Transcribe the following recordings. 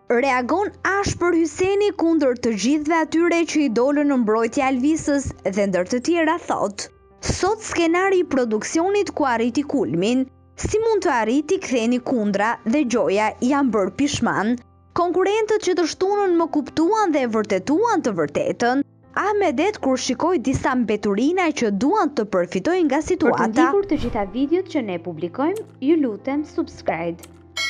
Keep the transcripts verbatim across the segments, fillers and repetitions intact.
reagon ashpër Hyseni kundër të gjithëve atyre që i dolën në mbrojtje Alvisës dhe ndër të tjera thotë: "Sot skenari i produksionit ku arriti kulmin, si mund të arriti ktheni kundra dhe gjoja janë bërë pishman. Konkurrentët që të shtunën më kuptuan dhe e vërtetuan të vërtetën." Ahmedet kur shikoi disa mbeturina që duan të përfitojnë nga situata. Për të ndjekur të gjitha videot që ne publikojmë, ju lutem subscribe.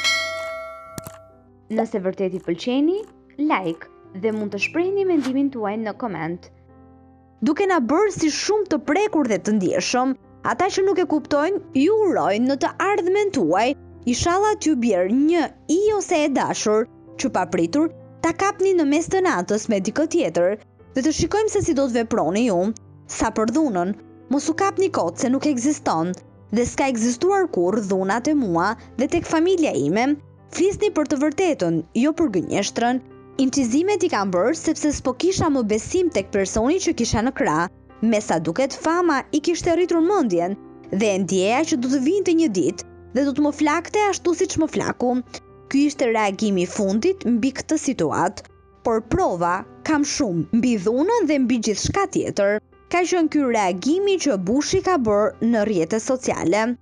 Nëse vërtet i pëlqeni, like dhe mund të shprehni mendimin tuaj në koment. Duke na bërë si shumë të prekur dhe të ndjeshëm, ata që nuk e kuptojnë, ju urojnë në të ardhmen tuaj, inshallah t'ju bjerë një i ose e dashur, që papritur ta kapni në mes të natës me dikë tjetër, dhe të shikojmë se si do të veproni ju. Sa për dhunën, mos u kapni kot se nuk ekziston, dhe s'ka ekzistuar kurrë dhunat e mua dhe tek familja ime. Flisni për të vërtetën, jo për gënjeshtrën. Incizimet i kam bërë sepse s'po kisha më besim tek personi që kisha në krah. Me sa duket, fama i kishte rritur mendjen dhe e ndjeja që do të vinte një ditë dhe do të më flakte ashtu siç më flaku. Ky ishte reagimi i fundit mbi këtë situatë, por prova kam shumë mbi dhunën dhe mbi gjithçka tjetër. Ka qenë ky reagimi që Bushi ka bërë në rrjetet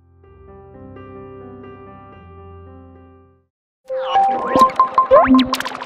sociale.